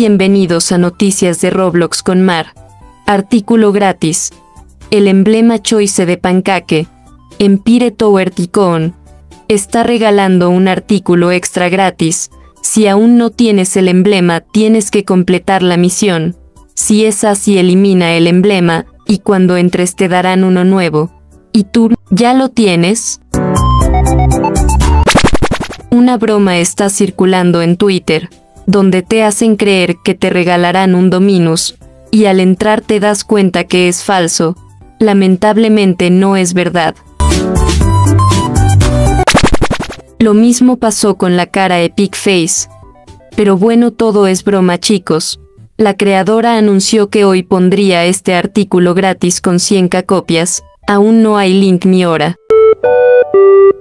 bienvenidos a Noticias de Roblox con Mar. Artículo gratis. El emblema Choice de Pancake, Empire Tower Ticon, está regalando un artículo extra gratis. Si aún no tienes el emblema, tienes que completar la misión. Si es así, elimina el emblema, y cuando entres te darán uno nuevo. ¿Y tú, ya lo tienes? Una broma está circulando en Twitter, donde te hacen creer que te regalarán un Dominus, y al entrar te das cuenta que es falso. Lamentablemente no es verdad. Lo mismo pasó con la cara Epic Face. Pero bueno, todo es broma, chicos. La creadora anunció que hoy pondría este artículo gratis con 100 copias. Aún no hay link ni hora.